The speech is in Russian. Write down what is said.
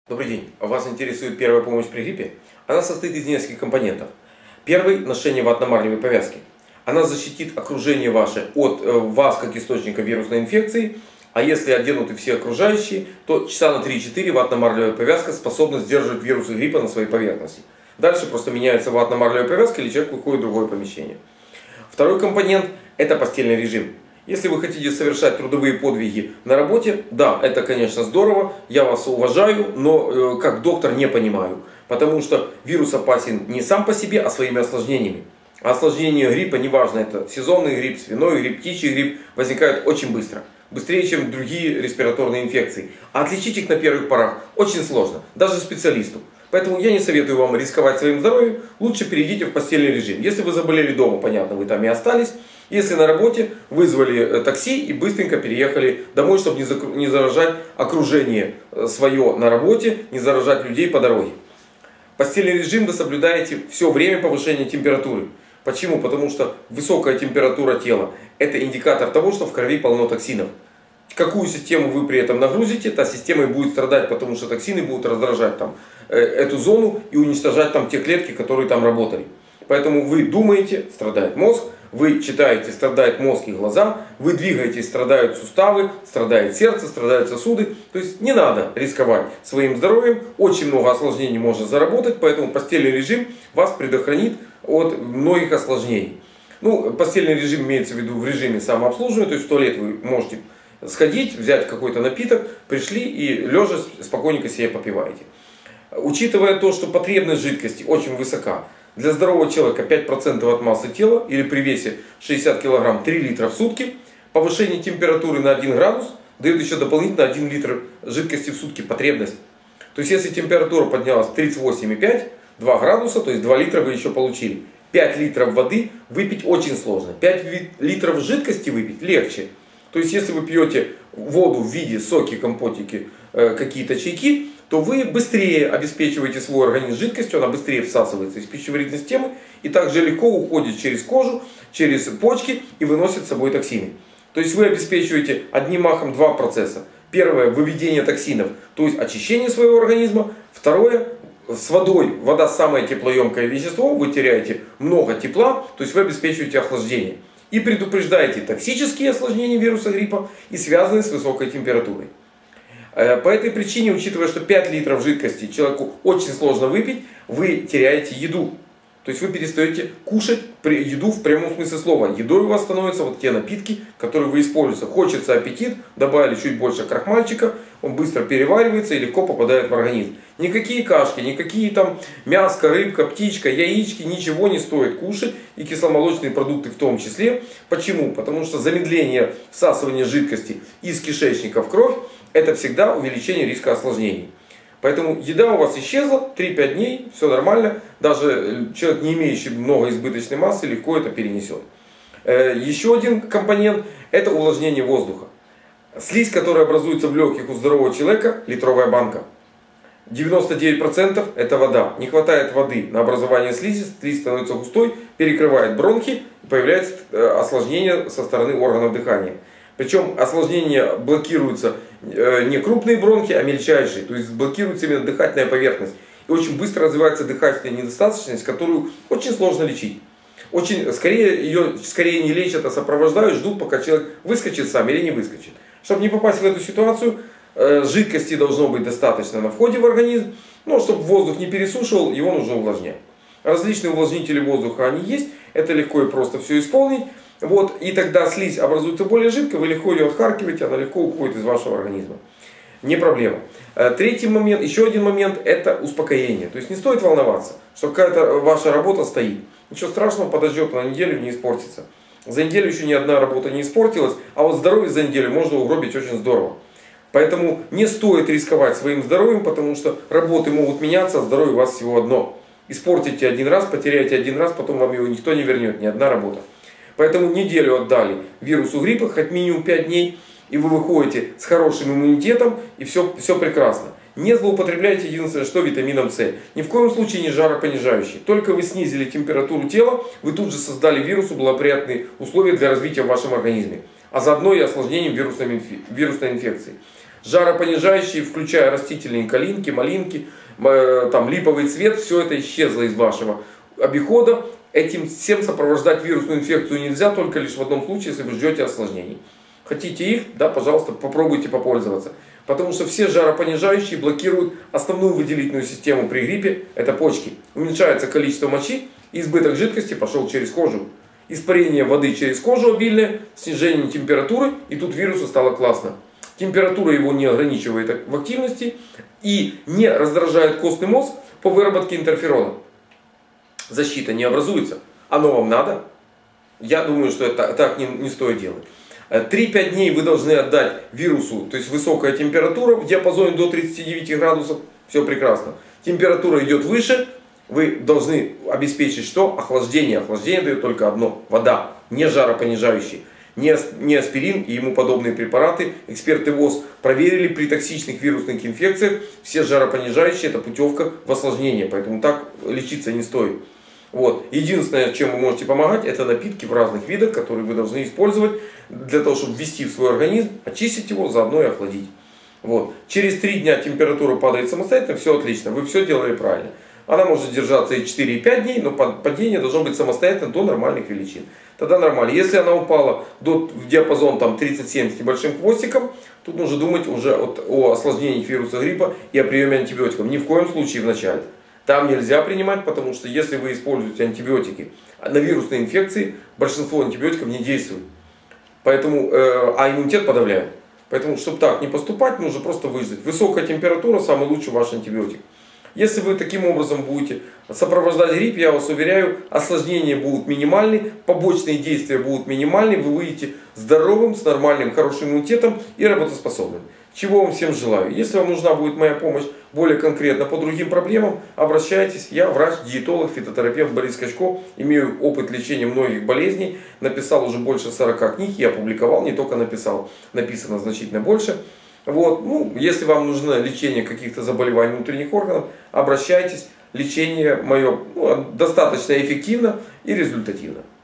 Добрый день. Вас интересует первая помощь при гриппе? Она состоит из нескольких компонентов. Первый – ношение ватно-марлевой повязки. Она защитит окружение ваше от вас как источника вирусной инфекции. А если оденуты все окружающие, то часа на 3-4 ватно-марлевая повязка способна сдерживать вирусы гриппа на своей поверхности. Дальше просто меняется ватно-марлевая повязка, или человек выходит в другое помещение. Второй компонент – это постельный режим. Если вы хотите совершать трудовые подвиги на работе, да, это, конечно, здорово, я вас уважаю, но как доктор не понимаю. Потому что вирус опасен не сам по себе, а своими осложнениями. А осложнения гриппа, неважно, это сезонный грипп, свиной грипп, птичий грипп, возникают очень быстро. Быстрее, чем другие респираторные инфекции. А отличить их на первых порах очень сложно, даже специалисту. Поэтому я не советую вам рисковать своим здоровьем, лучше перейдите в постельный режим. Если вы заболели дома, понятно, вы там и остались. Если на работе, вызвали такси и быстренько переехали домой, чтобы не заражать окружение свое на работе, не заражать людей по дороге. Постельный режим вы соблюдаете все время повышения температуры. Почему? Потому что высокая температура тела – это индикатор того, что в крови полно токсинов. Какую систему вы при этом нагрузите, та система и будет страдать, потому что токсины будут раздражать там эту зону и уничтожать там те клетки, которые там работали. Поэтому вы думаете, страдает мозг, вы читаете, страдает мозг и глаза, вы двигаетесь, страдают суставы, страдает сердце, страдают сосуды. То есть не надо рисковать своим здоровьем, очень много осложнений можно заработать, поэтому постельный режим вас предохранит от многих осложнений. Ну, постельный режим имеется в виду в режиме самообслуживания, то есть в туалет вы можете сходить, взять какой-то напиток, пришли и лежа спокойненько себе попиваете. Учитывая то, что потребность жидкости очень высока, для здорового человека 5% от массы тела или при весе 60 кг 3 литра в сутки, повышение температуры на 1 градус дает еще дополнительно 1 литр жидкости в сутки потребность. То есть если температура поднялась 38,5, 2 градуса, то есть 2 литра вы еще получили. 5 литров воды выпить очень сложно. 5 литров жидкости выпить легче. То есть если вы пьете воду в виде соки, компотики, какие-то чайки, то вы быстрее обеспечиваете свой организм жидкостью, она быстрее всасывается из пищеварительной системы и также легко уходит через кожу, через почки и выносит с собой токсины. То есть вы обеспечиваете одним махом два процесса. Первое – выведение токсинов, то есть очищение своего организма. Второе – с водой. Вода самое теплоемкое вещество, вы теряете много тепла, то есть вы обеспечиваете охлаждение. И предупреждаете токсические осложнения вируса гриппа и связанные с высокой температурой. По этой причине, учитывая, что 5 литров жидкости человеку очень сложно выпить, вы теряете еду. То есть вы перестаете кушать еду в прямом смысле слова. Едой у вас становятся вот те напитки, которые вы используете. Хочется аппетит, добавили чуть больше крахмальчика, он быстро переваривается и легко попадает в организм. Никакие кашки, никакие там мяско, рыбка, птичка, яички, ничего не стоит кушать. И кисломолочные продукты в том числе. Почему? Потому что замедление всасывания жидкости из кишечника в кровь — это всегда увеличение риска осложнений. Поэтому еда у вас исчезла, 3-5 дней, все нормально. Даже человек, не имеющий много избыточной массы, легко это перенесет. Еще один компонент – это увлажнение воздуха. Слизь, которая образуется в легких у здорового человека, литровая банка. 99% это вода. Не хватает воды на образование слизи, слизь становится густой, перекрывает бронхи, появляется осложнение со стороны органов дыхания. Причем осложнения блокируются не крупные бронхи, а мельчайшие. То есть блокируется именно дыхательная поверхность. И очень быстро развивается дыхательная недостаточность, которую очень сложно лечить. Ее скорее не лечат, а сопровождают, ждут, пока человек выскочит сам или не выскочит. Чтобы не попасть в эту ситуацию, жидкости должно быть достаточно на входе в организм. Но чтобы воздух не пересушивал, его нужно увлажнять. Различные увлажнители воздуха они есть. Это легко и просто все исполнить. Вот, и тогда слизь образуется более жидкой, вы легко ее отхаркиваете, она легко уходит из вашего организма. Не проблема. Третий момент, еще один момент, это успокоение. То есть не стоит волноваться, что какая-то ваша работа стоит. Ничего страшного, подождет, на неделю не испортится. За неделю еще ни одна работа не испортилась, а вот здоровье за неделю можно угробить очень здорово. Поэтому не стоит рисковать своим здоровьем, потому что работы могут меняться, а здоровье у вас всего одно. Испортите один раз, потеряете один раз, потом вам его никто не вернет, ни одна работа. Поэтому неделю отдали вирусу гриппа, хоть минимум 5 дней, и вы выходите с хорошим иммунитетом, и все прекрасно. Не злоупотребляйте, единственное, что витамином С. Ни в коем случае не жаропонижающий. Только вы снизили температуру тела, вы тут же создали вирусу благоприятные условия для развития в вашем организме. А заодно и осложнением вирусной инфекции. Жаропонижающие, включая растительные калинки, малинки, там, липовый цвет, все это исчезло из вашего обихода. Этим всем сопровождать вирусную инфекцию нельзя, только лишь в одном случае, если вы ждете осложнений. Хотите их, да, пожалуйста, попробуйте попользоваться. Потому что все жаропонижающие блокируют основную выделительную систему при гриппе, это почки. Уменьшается количество мочи, избыток жидкости пошел через кожу. Испарение воды через кожу обильное, снижение температуры, и тут вирусу стало классно. Температура его не ограничивает в активности и не раздражает костный мозг по выработке интерферона. Защита не образуется. Оно вам надо? Я думаю, что это так не стоит делать. 3-5 дней вы должны отдать вирусу, то есть высокая температура в диапазоне до 39 градусов, все прекрасно. Температура идет выше, вы должны обеспечить что? Охлаждение. Охлаждение дает только одно: вода, не жаропонижающие. Не аспирин и ему подобные препараты. Эксперты ВОЗ проверили при токсичных вирусных инфекциях. Все жаропонижающие — это путевка в осложнение. Поэтому так лечиться не стоит. Вот. Единственное, чем вы можете помогать, это напитки в разных видах, которые вы должны использовать для того, чтобы ввести в свой организм, очистить его, заодно и охладить. Вот. Через 3 дня температура падает самостоятельно, все отлично, вы все делали правильно. Она может держаться и 4, и 5 дней, но падение должно быть самостоятельно до нормальных величин. Тогда нормально. Если она упала в диапазон 37 с небольшим хвостиком, тут нужно думать уже о осложнении вируса гриппа и о приеме антибиотиков. Ни в коем случае вначале. Там нельзя принимать, потому что если вы используете антибиотики на вирусные инфекции, большинство антибиотиков не действует. Поэтому, а иммунитет подавляет. Поэтому, чтобы так не поступать, нужно просто выждать. Высокая температура — самый лучший ваш антибиотик. Если вы таким образом будете сопровождать грипп, я вас уверяю, осложнения будут минимальны, побочные действия будут минимальны, вы выйдете здоровым, с нормальным, хорошим иммунитетом и работоспособным. Чего вам всем желаю. Если вам нужна будет моя помощь более конкретно по другим проблемам, обращайтесь. Я врач, диетолог, фитотерапевт Борис Качко. Имею опыт лечения многих болезней. Написал уже больше 40 книг. Я опубликовал, не только написал. Написано значительно больше. Вот. Ну, если вам нужно лечение каких-то заболеваний внутренних органов, обращайтесь. Лечение мое достаточно эффективно и результативно.